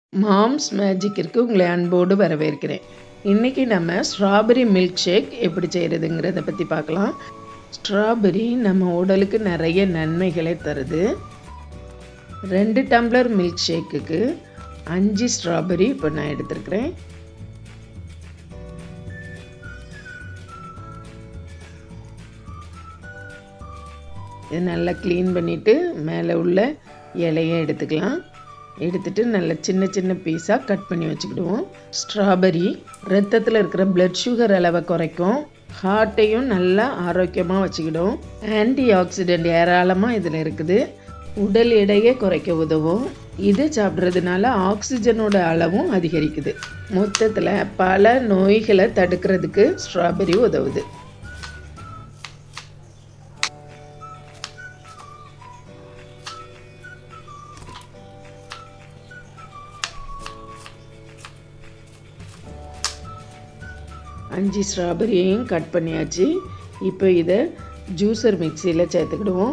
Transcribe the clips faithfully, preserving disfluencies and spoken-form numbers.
Moms மேஜிக்கிற்கு உங்களை அன்போடு வரவேற்கிறேன். இன்றைக்கி நம்ம ஸ்ட்ராபெரி மில்க் ஷேக் எப்படி செய்கிறதுங்கிறத பற்றி பார்க்கலாம். ஸ்ட்ராபெரி நம்ம உடலுக்கு நிறைய நன்மைகளை தருது. ரெண்டு டம்ளர் மில்க் ஷேக்குக்கு அஞ்சு ஸ்ட்ராபெரி இப்போ நான் எடுத்துருக்கிறேன். இது நல்லா க்ளீன் பண்ணிவிட்டு மேலே உள்ள இலையை எடுத்துக்கலாம். எடுத்துட்டு நல்ல சின்ன சின்ன பீஸாக கட் பண்ணி வச்சுக்கிடுவோம். ஸ்ட்ராபெரி ரத்தத்தில் இருக்கிற பிளட் சுகர் அளவை குறைக்கும், ஹார்ட்டையும் நல்லா ஆரோக்கியமாக வச்சுக்கிடும். ஆன்டி ஆக்சிடென்ட் ஏராளமாக இதில் இருக்குது, உடல் எடையை குறைக்க உதவும். இது சாப்பிட்றதுனால ஆக்சிஜனோட அளவும் அதிகரிக்குது. மொத்தத்தில் பல நோய்களை தடுக்கிறதுக்கு ஸ்ட்ராபெரி உதவுது. அஞ்சு ஸ்ட்ராபெரியையும் கட் பண்ணியாச்சு. இப்போ இதை ஜூஸர் மிக்சியில் சேர்த்துக்கிடுவோம்.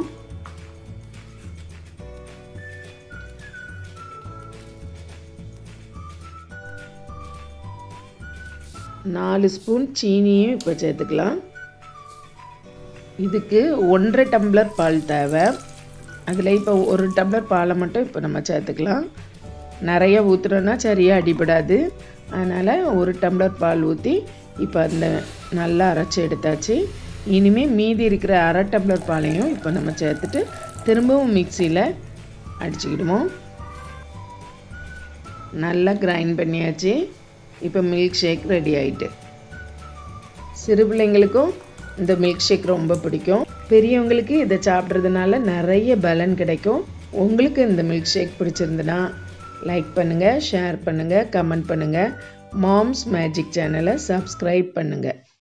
நாலு ஸ்பூன் சீனியும் இப்போ சேர்த்துக்கலாம். இதுக்கு ஒன்றரை டம்ளர் பால் தேவை. அதில் இப்போ ஒரு டம்ளர் பாலை மட்டும் இப்போ நம்ம சேர்த்துக்கலாம். நிறைய ஊற்றுனோன்னா சரியாக அடிபடாது, அதனால் ஒரு டம்ளர் பால் ஊற்றி இப்போ அந்த நல்லா அரைச்சி எடுத்தாச்சு. இனிமேல் மீதி இருக்கிற அரை டம்ளர் பாலையும் இப்போ நம்ம சேர்த்துட்டு திரும்பவும் மிக்சியில் அடிச்சுக்கிடுவோம். நல்லா கிரைண்ட் பண்ணியாச்சு. இப்போ மில்க் ஷேக் ரெடி ஆகிட்டு. சிறு பிள்ளைங்களுக்கும் இந்த மில்க் ஷேக் ரொம்ப பிடிக்கும். பெரியவங்களுக்கு இதை சாப்பிட்றதுனால நிறைய பலன் கிடைக்கும். உங்களுக்கு இந்த மில்க் ஷேக் பிடிச்சிருந்துன்னா லைக் பண்ணுங்கள், ஷேர் பண்ணுங்கள், கமெண்ட் பண்ணுங்கள். மாம்ஸ் மேஜிக் சேனலை சப்ஸ்கிரைப் பண்ணுங்கள்.